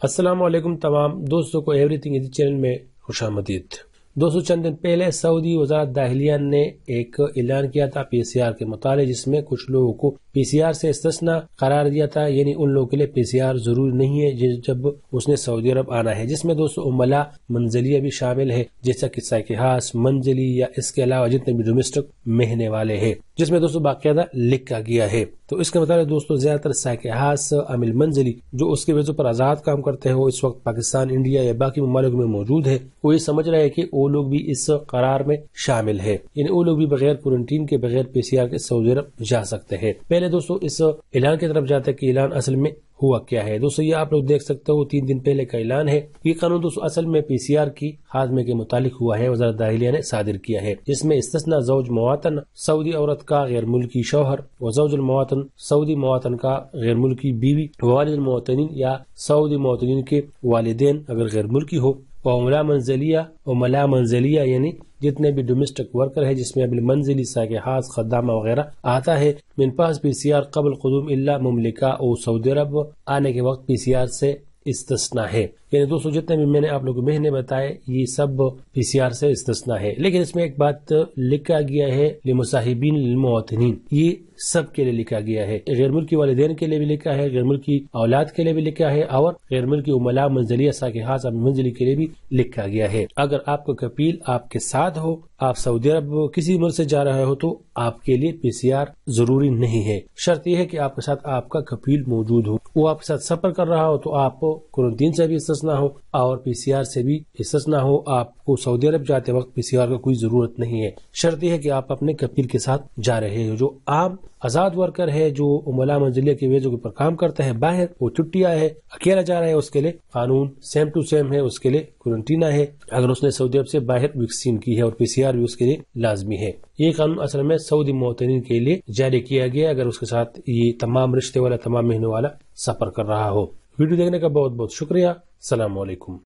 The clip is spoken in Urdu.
السلام علیکم تمام دوستوں کو ایوری تھنگ ایزی چینل میں خوش آمدید۔ دوستوں چند دن پہلے سعودی وزارت داخلیہ نے ایک اعلان کیا تھا پی سی آر کے متعلق، جس میں کچھ لوگوں کو پی سی آر سے استثناء قرار دیا تھا، یعنی ان لوگوں کے لیے پی سی آر ضروری نہیں ہے جب اس نے سعودی عرب آنا ہے، جس میں دوستوں عملہ منزلیہ بھی شامل ہے، جیسا کہ سائق خاص منزلی یا اس کے علاوہ جتنے بھی ڈومیسٹک مہینے والے ہیں، جس میں دوستوں باقاعدہ لکھا گیا ہے۔ تو اس کے مطابق دوستوں زیادہ تر سائق خاص عامل منزلی جو اس کے وجہ پر آزاد کام کرتے ہیں، وہ اس وقت پاکستان، انڈیا یا باقی ممالک میں موجود ہے، وہ یہ سمجھ رہے ہیں کہ وہ لوگ بھی اس قرار میں شامل ہے، یعنی وہ لوگ بھی بغیر کوارنٹین کے، بغیر پی سی آر کے سعودی عرب جا سکتے ہیں۔ پہلے دوستوں اس اعلان کی طرف جاتے ہیں کہ اعلان اصل میں ہوا کیا ہے۔ دوستوں یہ آپ لوگ دیکھ سکتے ہو 3 دن پہلے کا اعلان ہے۔ یہ قانون دوستوں اصل میں پی سی آر کی خاتمے کے متعلق ہوا ہے، وزارت داخلیہ نے صادر کیا ہے، جس میں استثناء زوج مواطن سعودی عورت کا غیر ملکی شوہر، وزوج المواطن سعودی مواطن کا غیر ملکی بیوی، والد المواطنین یا سعودی مواطنین کے والدین اگر غیر ملکی ہو، عملہ منزلیہ یعنی جتنے بھی ڈومیسٹک ورکر ہے، جس میں ابل منزلی، سائق خاص، خدامہ وغیرہ آتا ہے، من پاس پی سی آر قبل قدوم الا مملکہ او سعودی عرب آنے کے وقت پی سی آر سے استثناء ہے، یعنی دوستوں جتنے بھی میں نے آپ لوگوں کو مہینے بتائے یہ سب پی سی آر سے استثناء ہے، لیکن اس میں ایک بات لکھا گیا ہے لمصاحبین للمواطنین، یہ سب کے لیے لکھا گیا ہے، غیر ملکی والدین کے لیے بھی لکھا ہے، غیر ملکی اولاد کے لیے بھی لکھا ہے، اور غیر ملکی عملہ منزلیہ سائق خاص منزلی کے لیے بھی لکھا گیا ہے۔ اگر آپ کا کفیل آپ کے ساتھ ہو، آپ سعودی عرب کسی ملک سے جا رہے ہو، تو آپ کے لیے پی سی آر ضروری نہیں ہے، شرط یہ ہے کہ آپ کے ساتھ آپ کا کفیل موجود ہو، وہ آپ کے ساتھ سفر کر رہا ہو تو آپ کوارنٹین سے بھی استثناء ہو اور پی سی آر سے بھی استثناء ہو، آپ کو سعودی عرب جاتے وقت پی سی آر کا کوئی ضرورت نہیں ہے، شرط یہ ہے کہ آپ اپنے کفیل کے ساتھ جا رہے ہو۔ جو عام آزاد ورکر ہے، جو عملہ منزلیہ کی وجہ پر کام کرتا ہے باہر، وہ چھٹی آیا ہے، اکیلا جا رہا ہے، اس کے لیے قانون سیم ٹو سیم ہے، اس کے لیے کوارنٹین ہے اگر اس نے سعودی عرب سے باہر ویکسین کی ہے، اور پی سی آر بھی اس کے لیے لازمی ہے۔ یہ قانون اصل میں سعودی مواطنین کے لیے جاری کیا گیا اگر اس کے ساتھ یہ تمام رشتے والا، تمام مہینوں والا سفر کر رہا ہو۔ ویڈیو دیکھنے کا بہت بہت شکریہ۔ السلام علیکم۔